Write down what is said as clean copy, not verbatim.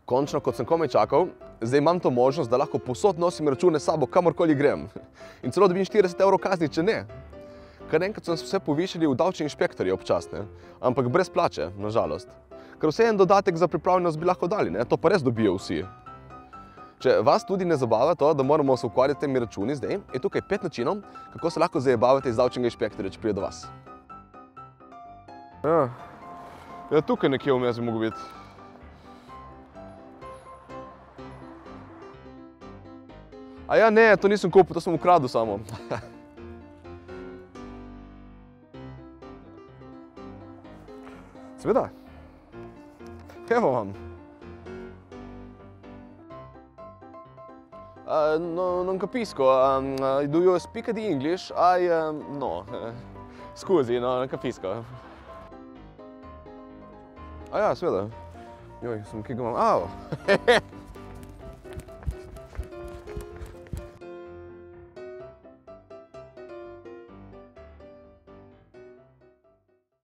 Končno, kot sem komaj čakal, zdaj imam to možnost, da lahko povsod nosim račune s sabo, kamorkoli grem. In celo dobim 40 € kazni, če ne. Kar enkrat so vse povišali v davčni inšpektorji občasne, ampak brez plače, na žalost. Ker vse en dodatek za pripravljenost bi lahko dali, ne? To pa res dobijo vsi. Če vas tudi ne zabava to, da moramo se ukvarjati temi računi zdaj, je tukaj 5 načinov, kako se lahko zajebavate iz davčnega inšpektorja, če pride do vas. Ja, tukaj nekje vmes bi mogel biti. A ja, ne, to nisem kupil, to sem ukradel samo. Seveda. Evo vam. Non capisco. Do you speak the English? No. Scusi, no, non capisco. A ja, seveda. Joj, sem kaj ga imam.